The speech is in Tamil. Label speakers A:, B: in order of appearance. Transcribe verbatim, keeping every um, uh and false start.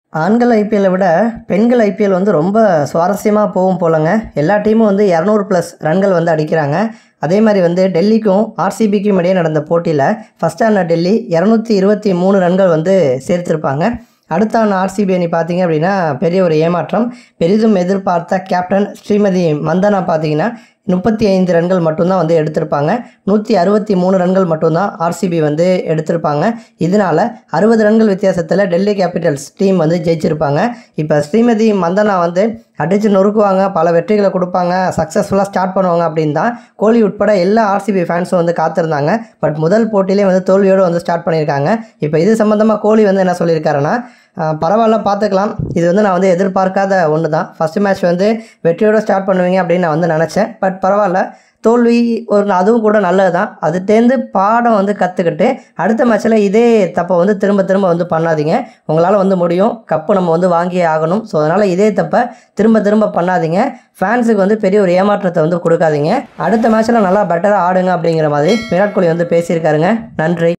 A: ஆண்கள் ஐபிஎல்லை விட பெண்கள் ஐபிஎல் வந்து ரொம்ப சுவாரஸ்யமாக போகும் போலங்க. எல்லா டீமும் வந்து இரநூறு ப்ளஸ் ரன்கள் வந்து அடிக்கிறாங்க. அதே மாதிரி வந்து டெல்லிக்கும் ஆர்சிபிக்கும் இடையே நடந்த போட்டியில் ஃபஸ்ட் ஆன டெல்லி இரநூத்தி இருபத்தி மூணு ரன்கள் வந்து சேர்த்துருப்பாங்க. அடுத்த ஆன ஆர்சிபி அணி பார்த்தீங்க அப்படின்னா பெரிய ஒரு ஏமாற்றம். பெரிதும் எதிர்பார்த்த கேப்டன் ஸ்ரீமதி மந்தனா பார்த்தீங்கன்னா முப்பத்தி ஐந்து ரன்கள் மட்டும்தான் வந்து எடுத்திருப்பாங்க. நூற்றி அறுபத்தி மூணு ரன்கள் மட்டும்தான் ஆர்சிபி வந்து எடுத்திருப்பாங்க. இதனால் அறுபது ரன்கள் வித்தியாசத்தில் டெல்லி கேபிட்டல்ஸ் டீம் வந்து ஜெயிச்சிருப்பாங்க. இப்போ ஸ்ரீமதி மந்தனா வந்து அடித்து நொறுக்குவாங்க, பல வெற்றிகளை கொடுப்பாங்க, சக்ஸஸ்ஃபுல்லாக ஸ்டார்ட் பண்ணுவாங்க அப்படின்னு தான் கோலி உட்பட எல்லா ஆர்சிபி ஃபேன்ஸும் வந்து காத்திருந்தாங்க. பட் முதல் போட்டியிலே வந்து தோல்வியோடு வந்து ஸ்டார்ட் பண்ணியிருக்காங்க. இப்போ இது சம்மந்தமாக கோலி வந்து என்ன சொல்லியிருக்காருன்னா, பரவாயில்ல பார்த்துக்கலாம், இது வந்து நான் வந்து எதிர்பார்க்காத ஒன்று தான். ஃபஸ்ட்டு மேட்ச் வந்து வெற்றியோடு ஸ்டார்ட் பண்ணுவீங்க அப்படின்னு நான் வந்து நினச்சேன். பட் பரவாயில்ல, தோல்வி ஒரு அதுவும் கூட நல்லது தான். அதுலேருந்து பாடம் வந்து கற்றுக்கிட்டு அடுத்த மேட்ச்சில் இதே தப்பை வந்து திரும்ப திரும்ப வந்து பண்ணாதீங்க. உங்களால் வந்து முடியும், கப்பு நம்ம வந்து வாங்கியே ஆகணும். ஸோ அதனால் இதே தப்பை திரும்ப திரும்ப பண்ணாதீங்க. ஃபேன்ஸுக்கு வந்து பெரிய ஒரு ஏமாற்றத்தை வந்து கொடுக்காதீங்க. அடுத்த மேட்ச்சில் நல்லா பெட்டராக ஆடுங்க அப்படிங்கிற மாதிரி விராட் கோலி வந்து பேசியிருக்காருங்க. நன்றி.